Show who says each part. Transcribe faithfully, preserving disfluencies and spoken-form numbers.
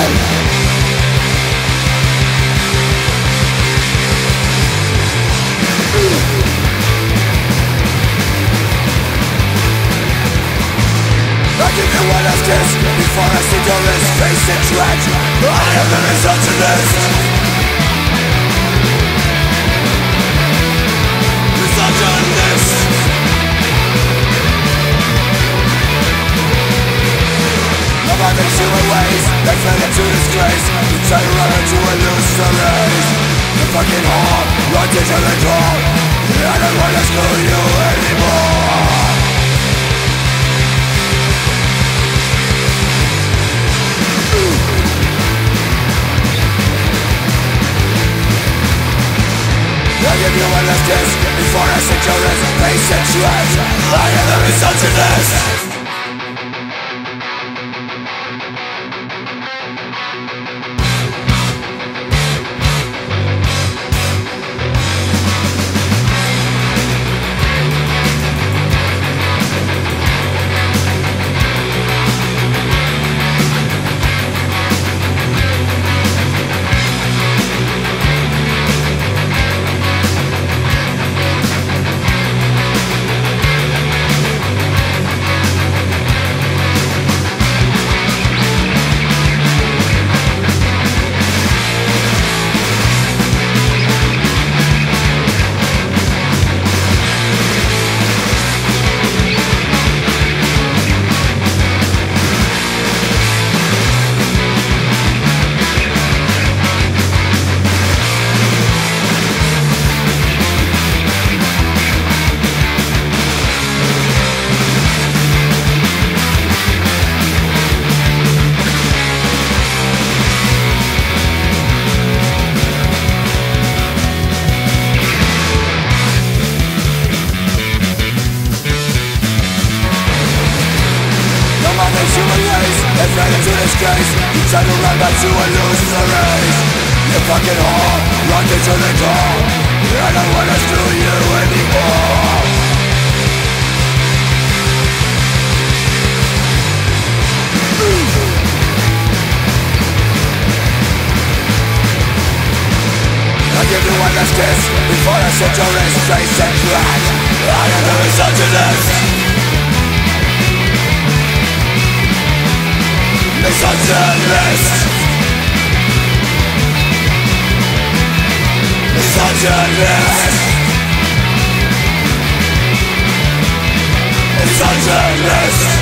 Speaker 1: Before I see your face and trash, I am the misogynist. Misogynist. About the human ways, they fell into disgrace. You try to run into illusories. The fucking whore, run to the door. I don't wanna screw you anymore. I give you a left kiss before I sit your wrist, face and trash. I am the misogynist. They fell into disgrace. You try to run back to a loser race. You fucking whore, run into the door. I don't wanna screw you anymore. I give you one last kiss before I set your wrist face and trash. I am the misogynist. Misogynist. Misogynist. Misogynist.